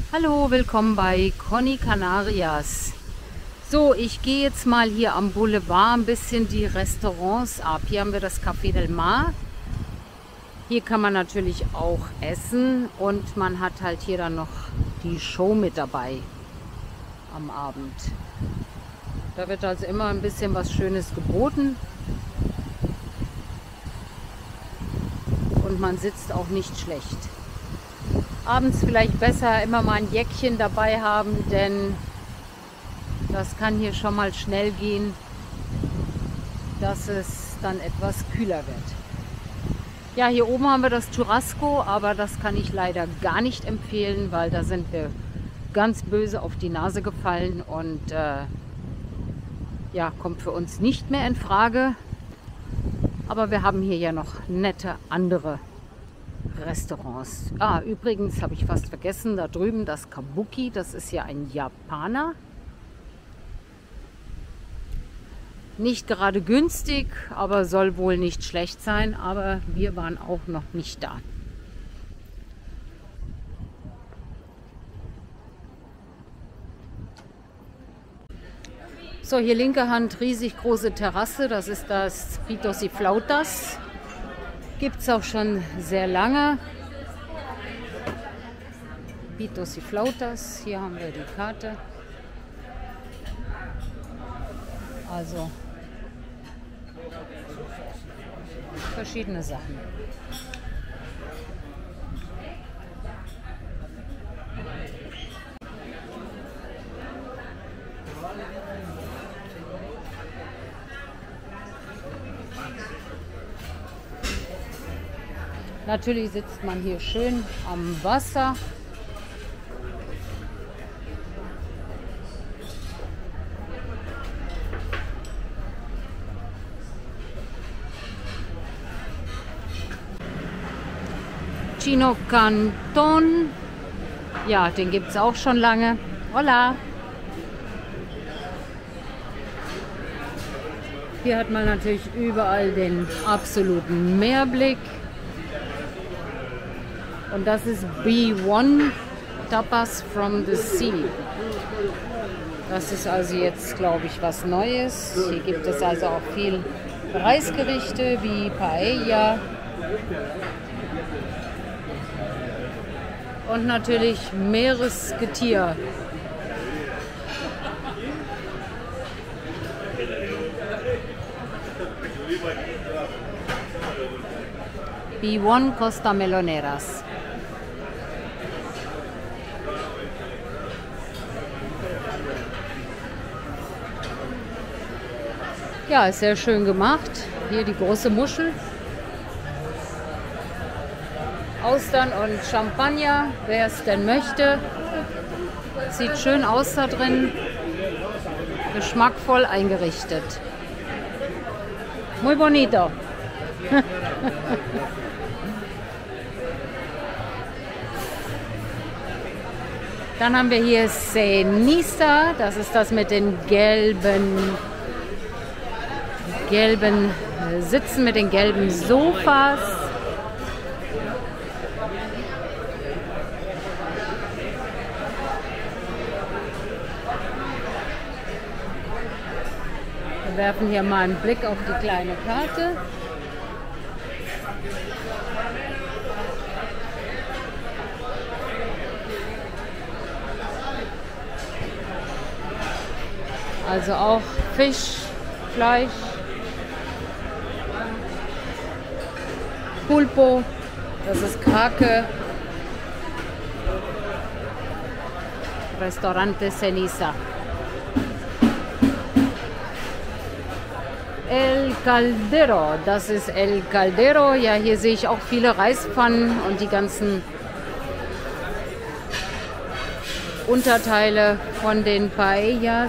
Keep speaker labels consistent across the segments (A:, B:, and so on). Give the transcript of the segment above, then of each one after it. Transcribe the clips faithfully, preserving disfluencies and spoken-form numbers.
A: Hallo, willkommen bei Conny Canarias. So, ich gehe jetzt mal hier am Boulevard ein bisschen die Restaurants ab. Hier haben wir das Café del Mar. Hier kann man natürlich auch essen und man hat halt hier dann noch die Show mit dabei am Abend. Da wird also immer ein bisschen was Schönes geboten. Und man sitzt auch nicht schlecht. Abends vielleicht besser immer mal ein Jäckchen dabei haben, denn das kann hier schon mal schnell gehen, dass es dann etwas kühler wird. Ja, hier oben haben wir das Churrasco, aber das kann ich leider gar nicht empfehlen, weil da sind wir ganz böse auf die Nase gefallen und äh, ja, kommt für uns nicht mehr in Frage. Aber wir haben hier ja noch nette andere Restaurants. Ah, übrigens habe ich fast vergessen, da drüben das Kabuki, das ist ja ein Japaner. Nicht gerade günstig, aber soll wohl nicht schlecht sein, aber wir waren auch noch nicht da. So, hier linke Hand riesig große Terrasse, das ist das Pitos y Flautas. Gibt es auch schon sehr lange. Pitos y Flautas, hier haben wir die Karte. Also verschiedene Sachen. Natürlich sitzt man hier schön am Wasser. Chino Canton. Ja, den gibt es auch schon lange. Hola! Hier hat man natürlich überall den absoluten Meerblick. Und das ist B eins Tapas from the Sea. Das ist also jetzt, glaube ich, was Neues. Hier gibt es also auch viel Reisgerichte wie Paella. Und natürlich Meeresgetier. B eins Costa Meloneras. Ja, ist sehr schön gemacht. Hier die große Muschel. Austern und Champagner, wer es denn möchte. Sieht schön aus da drin. Geschmackvoll eingerichtet. Muy bonito. Dann haben wir hier Ceniza. Das ist das mit den gelben gelben Sitzen, mit den gelben Sofas. Wir werfen hier mal einen Blick auf die kleine Karte. Also auch Fisch, Fleisch, Pulpo, das ist Krake, Restaurante Ceniza. El Caldero, das ist El Caldero. Ja, hier sehe ich auch viele Reispfannen und die ganzen Unterteile von den Paellas.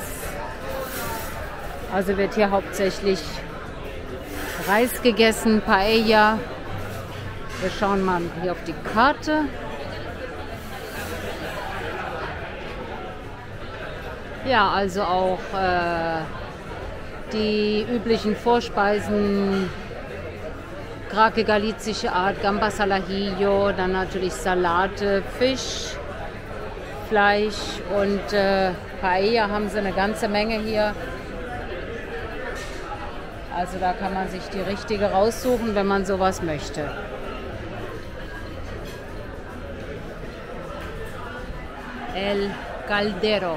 A: Also wird hier hauptsächlich Reis gegessen, Paella. Wir schauen mal hier auf die Karte. Ja, also auch äh, die üblichen Vorspeisen, Krake galizische Art, Gambas al ajillo, dann natürlich Salate, Fisch, Fleisch und äh, Paella haben sie eine ganze Menge hier. Also da kann man sich die richtige raussuchen, wenn man sowas möchte. El Caldero.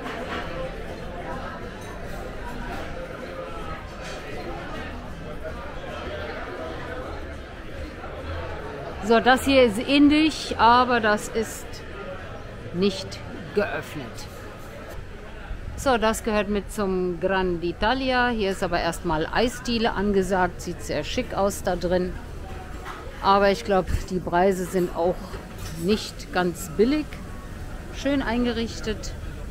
A: So, das hier ist indisch, aber das ist nicht geöffnet. So, das gehört mit zum Grand'Italia. Hier ist aber erstmal Eisdiele angesagt. Sieht sehr schick aus da drin. Aber ich glaube, die Preise sind auch nicht ganz billig. Schön eingerichtet.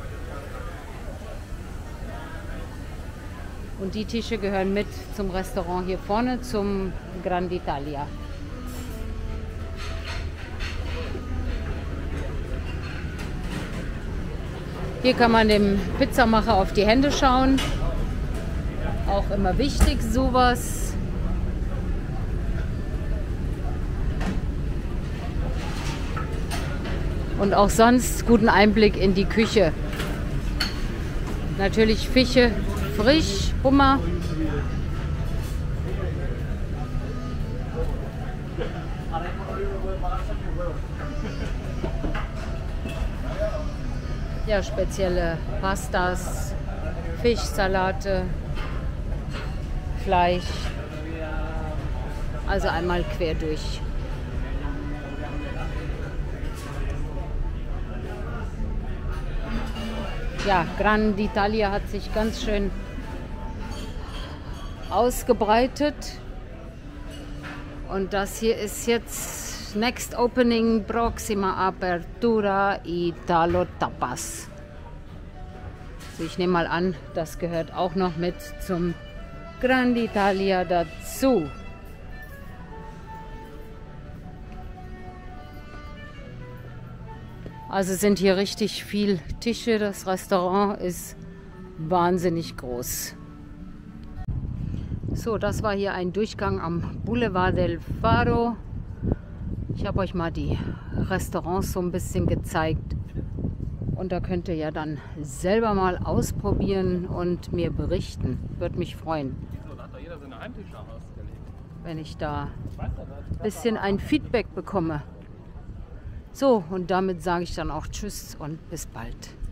A: Und die Tische gehören mit zum Restaurant hier vorne, zum Grand'Italia. Hier kann man dem Pizzamacher auf die Hände schauen. Auch immer wichtig, sowas. Und auch sonst guten Einblick in die Küche. Natürlich Fische frisch, Hummer. Ja, spezielle Pastas, Fischsalate, Fleisch. Also einmal quer durch. Ja, Grand'Italia hat sich ganz schön ausgebreitet. Und das hier ist jetzt Next Opening, Proxima Apertura, Italo Tapas. Also ich nehme mal an, das gehört auch noch mit zum Grand'Italia dazu. Also sind hier richtig viel Tische. Das Restaurant ist wahnsinnig groß. So, das war hier ein Durchgang am Boulevard del Faro. Ich habe euch mal die Restaurants so ein bisschen gezeigt. Und da könnt ihr ja dann selber mal ausprobieren und mir berichten. Würde mich freuen, wenn ich da ein bisschen ein Feedback bekomme. So, und damit sage ich dann auch Tschüss und bis bald.